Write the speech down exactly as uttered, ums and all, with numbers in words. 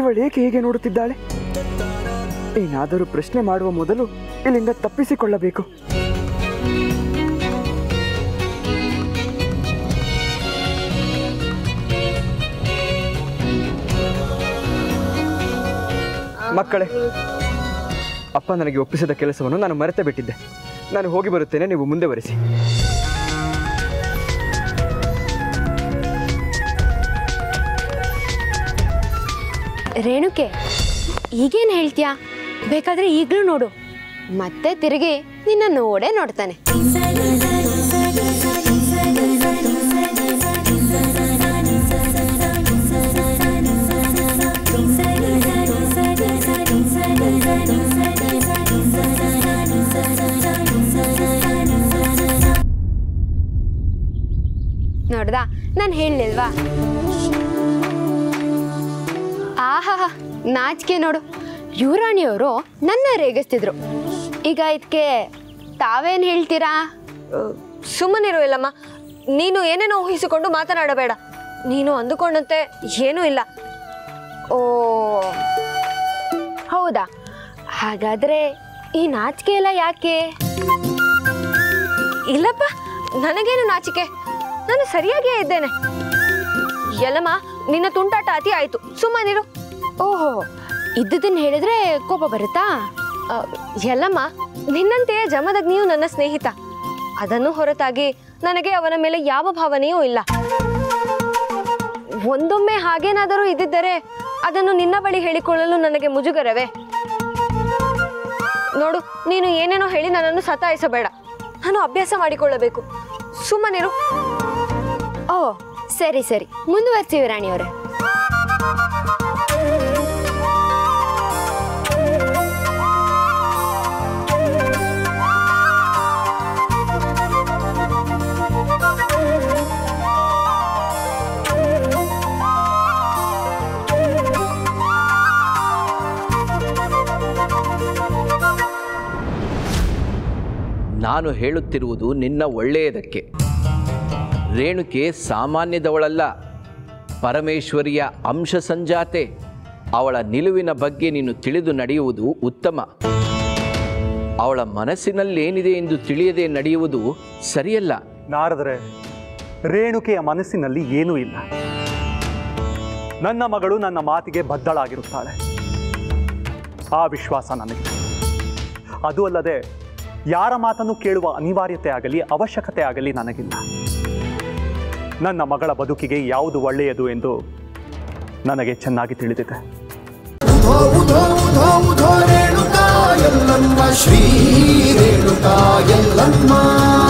ಇವಳೇಕೆ ಹೀಗೆ ನೋಡುತ್ತಿದ್ದಾಳೆ? ಏನಾದರೂ ಪ್ರಶ್ನೆ ಮಾಡುವ ಮೊದಲು ಇಲ್ಲಿಂದ ತಪ್ಪಿಸಿಕೊಳ್ಳಬೇಕು. ಮಕ್ಕಳೇ, ಅಪ್ಪ ನನಗೆ ಒಪ್ಪಿಸಿದ ಕೆಲಸವನ್ನು ನಾನು ಮರೆತೇ ಬಿಟ್ಟಿದ್ದೆ. ನಾನು ಹೋಗಿ ಬರುತ್ತೇನೆ, ನೀವು ಮುಂದೆ ಬರೆಸಿ. ರೇಣುಕೆ, ಈಗೇನು ಹೇಳ್ತೀಯಾ? ಬೇಕಾದ್ರೆ ಈಗಲೂ ನೋಡು, ಮತ್ತೆ ತಿರುಗಿ ನಿನ್ನ ನೋಡೇ ನೋಡ್ತಾನೆ. ನೋಡ್ದಾ, ನಾನು ಹೇಳಿಲ್ವಾ? ಆಹಾ, ನಾಚಿಕೆ ನೋಡು. ಯುವರಾಣಿಯವರು ನನ್ನ ರೇಗಿಸ್ತಿದ್ರು. ಈಗ ಇದಕ್ಕೆ ತಾವೇನು ಹೇಳ್ತೀರಾ? ಸುಮ್ಮನಿರು ಇಲ್ಲಮ್ಮ, ನೀನು ಏನೇನೋ ಊಹಿಸಿಕೊಂಡು ಮಾತನಾಡಬೇಡ. ನೀನು ಅಂದುಕೊಂಡಂತೆ ಏನೂ ಇಲ್ಲ. ಓ ಹೌದಾ? ಹಾಗಾದ್ರೆ ಈ ನಾಚಿಕೆ ಎಲ್ಲ ಯಾಕೆ? ಇಲ್ಲಪ್ಪ, ನನಗೇನು ನಾಚಿಕೆ, ನಾನು ಸರಿಯಾಗಿಯೇ ಇದ್ದೇನೆ. ಎಲ್ಲಮ್ಮ, ನಿನ್ನ ತುಂಟಾಟ ಅತಿ ಆಯ್ತು, ಸುಮ್ಮನಿರು. ಓಹೋ, ಇದ್ದುದನ್ನು ಹೇಳಿದ್ರೆ ಕೋಪ ಬರುತ್ತಾ? ಎಲ್ಲಮ್ಮ, ನಿನ್ನಂತೆಯೇ ಜಮದಗ್ನಿಯು ನನ್ನ ಸ್ನೇಹಿತ. ಅದನ್ನು ಹೊರತಾಗಿ ನನಗೆ ಅವನ ಮೇಲೆ ಯಾವ ಭಾವನೆಯೂ ಇಲ್ಲ. ಒಂದೊಮ್ಮೆ ಹಾಗೇನಾದರೂ ಇದ್ದಿದ್ದರೆ ಅದನ್ನು ನಿನ್ನ ಬಳಿ ಹೇಳಿಕೊಳ್ಳಲು ನನಗೆ ಮುಜುಗರವೇ. ನೋಡು, ನೀನು ಏನೇನೋ ಹೇಳಿ ನನ್ನನ್ನು ಸತಾಯಿಸಬೇಡ. ನಾನು ಅಭ್ಯಾಸ ಮಾಡಿಕೊಳ್ಳಬೇಕು, ಸುಮ್ಮನಿರು. ಓ ಸರಿ ಸರಿ, ಮುಂದುವರಿಸಿ ರಾಣಿಯವರೇ. ನಾನು ಹೇಳುತ್ತಿರುವುದು ನಿನ್ನ ಒಳ್ಳೆಯದಕ್ಕೆ. ರೇಣುಕೆ ಸಾಮಾನ್ಯದವಳಲ್ಲ, ಪರಮೇಶ್ವರಿಯ ಅಂಶ ಸಂಜಾತೆ. ಅವಳ ನಿಲುವಿನ ಬಗ್ಗೆ ನೀನು ತಿಳಿದು ನಡೆಯುವುದು ಉತ್ತಮ. ಅವಳ ಮನಸ್ಸಿನಲ್ಲೇನಿದೆ ಎಂದು ತಿಳಿಯದೆ ನಡೆಯುವುದು ಸರಿಯಲ್ಲ. ನಾರದರೆ, ರೇಣುಕೆಯ ಮನಸ್ಸಿನಲ್ಲಿ ಏನೂ ಇಲ್ಲ. ನನ್ನ ಮಗಳು ನನ್ನ ಮಾತಿಗೆ ಬದ್ಧಳಾಗಿರುತ್ತಾಳೆ, ಆ ವಿಶ್ವಾಸ ನನಗೆ. ಅದು ಅಲ್ಲದೆ ಯಾರ ಮಾತನ್ನು ಕೇಳುವ ಅನಿವಾರ್ಯತೆ ಆಗಲಿ ಅವಶ್ಯಕತೆ ಆಗಲಿ ನನಗಿಲ್ಲ. ನನ್ನ ಮಗಳ ಬದುಕಿಗೆ ಯಾವುದು ಒಳ್ಳೆಯದು ಎಂದು ನನಗೆ ಚೆನ್ನಾಗಿ ತಿಳಿದಿದೆ. ಶ್ರೀ ರೇಣುಕಾ ಯಲ್ಲಮ್ಮ.